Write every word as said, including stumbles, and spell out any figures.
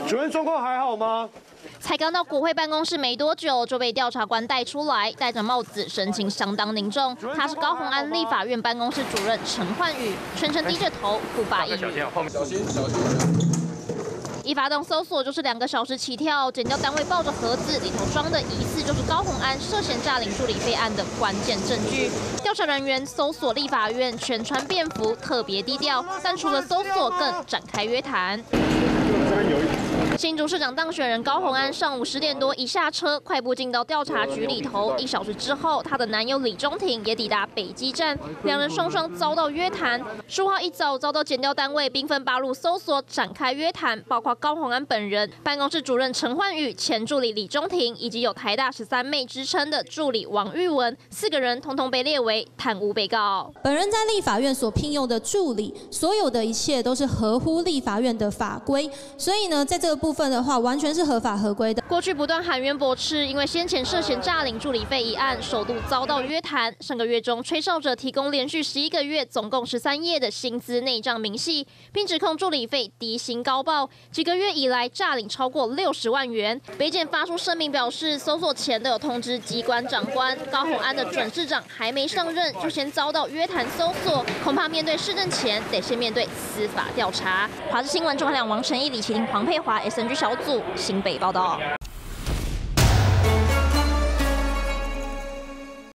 主任状况还好吗？ 才刚到国会办公室没多久，就被调查官带出来，戴着帽子，神情相当凝重。他是高虹安立法院办公室主任陈焕宇，全程低着头，不发一语。 小心，小心。 一发动搜索就是两个小时起跳，检调单位抱着盒子，里头装的疑似就是高虹安涉嫌诈领助理费案的关键证据。调查人员搜索立法院，全穿便服，特别低调，但除了搜索，更展开约谈。 新竹市长当选人高虹安上午十点多一下车，快步进到调查局里头。一小时之后，她的男友李中庭也抵达北基站，两人双双遭到约谈。十五号一早遭到检调单位兵分八路搜索，展开约谈，包括高虹安本人、办公室主任陈焕宇、前助理李中庭，以及有台大十三妹之称的助理王玉文，四个人统统被列为贪污被告。 本人在立法院所聘用的助理，所有的一切都是合乎立法院的法规，所以呢，在这个部分。 部分的话，完全是合法合规的。 过去不断喊冤驳斥，因为先前涉嫌诈领助理费一案，首度遭到约谈。上个月中，吹哨者提供连续十一个月，总共十三页的薪资内账明细，并指控助理费低薪高报，几个月以来诈领超过六十万元。北检发出声明表示，搜索前都有通知机关长官，高虹安的准市长还没上任，就先遭到约谈搜索，恐怕面对市政前，得先面对司法调查。华视新闻钟汉良、王晨毅、李麒麟、黄佩华。S N G 小组新北报道。